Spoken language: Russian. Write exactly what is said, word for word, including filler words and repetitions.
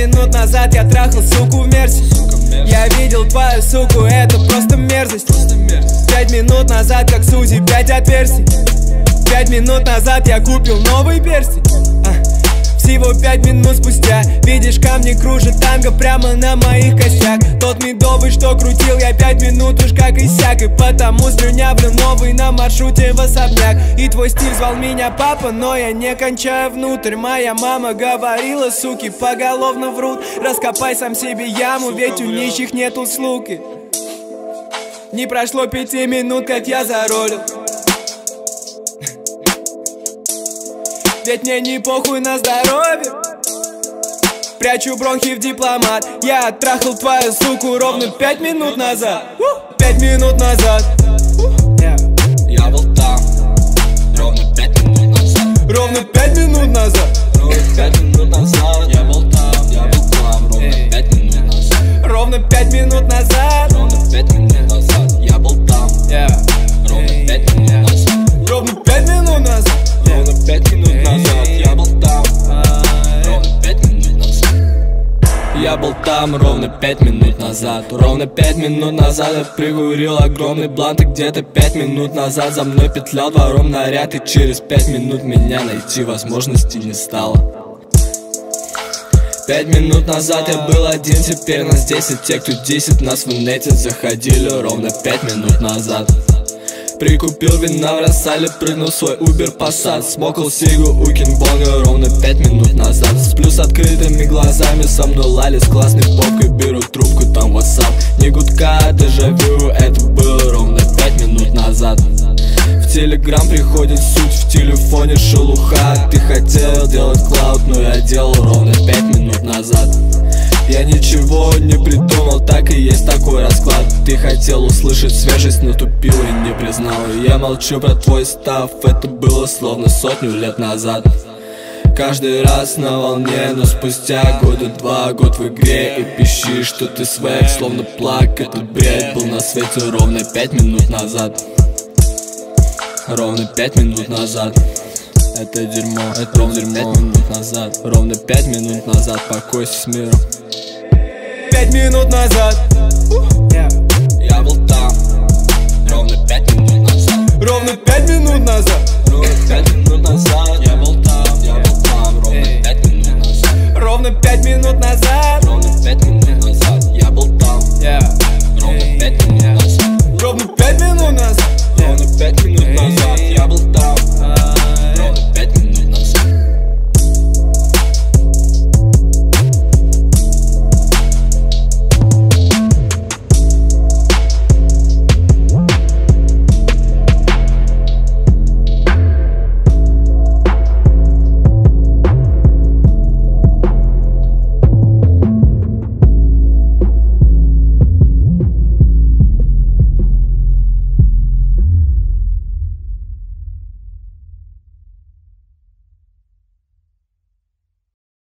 минут назад я трахал суку в мерсе. Я видел твою суку, это просто мерзость. Пять минут назад, как Сузи, пять отверстий. Пять минут назад я купил новый перстень. а, Всего пять минут спустя видишь, камни кружат танго прямо на моих костях. Тот медовый, что крутил я пять минут уж как иссяк. И потому слюнявлю новый на маршруте в особняк. И твой стиль звал меня папа, но я не кончаю внутрь. Моя мама говорила, суки поголовно врут. Раскопай сам себе яму, ведь у нищих нет услуг. Не прошло пяти минут, как я заролил. Ведь мне не похуй на здоровье. Прячу бронхи в дипломат. Я оттрахал твою суку ровно пять минут назад. Пять минут назад. Я был там ровно пять минут назад. Ровно пять минут назад. Ровно пять минут назад. Я был там, я был там ровно пять минут назад. Ровно пять минут назад. Ровно пять минут назад. Я был там. Ровно пять минут назад. Ровно пять минут назад. Ровно пять минут назад. Я был там. Ровно пять минут назад. Я был там ровно пять минут назад. Ровно пять минут назад я прикурил огромный блант. И где-то пять минут назад за мной петлял двором наряд. И через пять минут меня найти возможности не стало. Пять минут назад я был один, теперь нас десять. Те, кто десять нас в инете заходили ровно пять минут назад. Прикупил вина в Рассале, прыгнул в свой Uber Passat. Смокал сигу у Кинг-Бонга ровно пять минут назад. Сплю с открытыми глазами, со мной лали с классной попкой. Беру трубку, там WhatsApp, не гудка, дежавю. Это было ровно пять минут назад. В Телеграм приходит суть, в телефоне шелуха. Ты хотел делать клауд, но я делал ровно пять минут назад. Я ничего не придумал, так и есть такой расклад. Ты хотел услышать свежесть, но тупил и не признал. Я молчу про твой став, это было словно сотню лет назад. Каждый раз на волне, но спустя года два, год в игре. И пищишь, что ты свек, словно плак. Этот бред был на свете ровно пять минут назад. Ровно пять минут назад. Это дерьмо, это ровно пять минут назад. Ровно пять минут назад, покойся с миром. Пять минут назад. Я был там ровно пять минут назад. Ровно пять минут назад. Ровно пять минут назад. Я был там, я был там ровно пять минут назад. Ровно пять минут назад. Ровно пять минут назад.